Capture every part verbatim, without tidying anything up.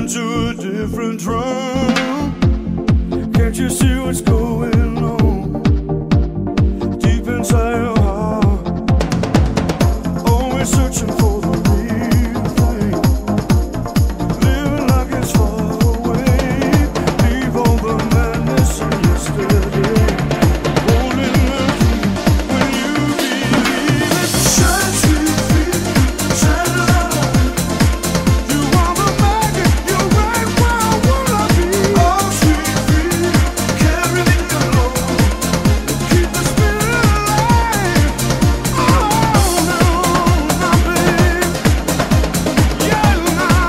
into a different drum. Can't you see what's going on deep inside your heart? Always searching for the real thing, living like it's far away. Leave all the madness of yesterday, holding the key when you believe it. Shine, sweet feet, shine light. You are the magnet, you're right where I wanna be. Oh, sweet feet, carry me along, keep the spirit alive. Oh, no, my babe, yeah, now.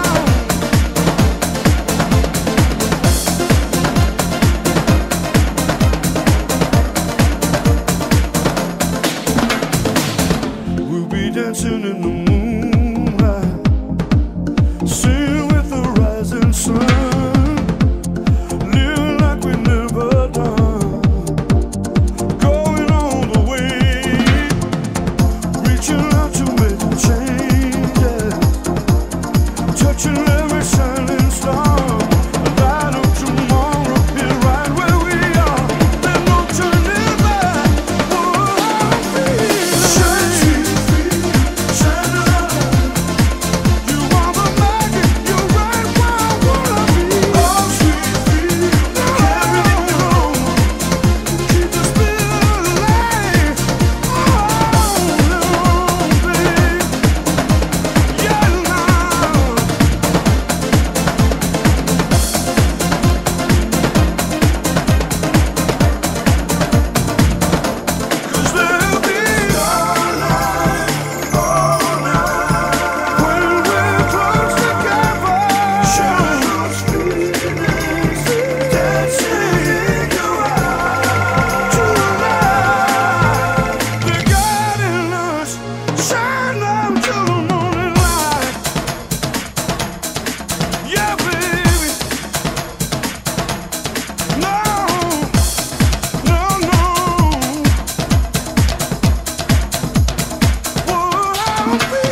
We'll be dancing in the moonlight, singing with the rising sun, living like we never done, going all the way, reaching out to make the changes, touching every shining star. The light of tomorrow is right where we are. There's no turning back. Oh, I feel shine, sweet feet, shine light. You are the magnet, you're right where I wanna be. Oh, sweet feet, carry me home, keep the spirit alive. Oh, no, babe, yeah, now. Cause there'll be all night, all night, when we're close together. Shine those feelings, dancing around tonight. They're guiding us, shine out till the morning light. Yeah, baby. No, no, no. Oh, I feel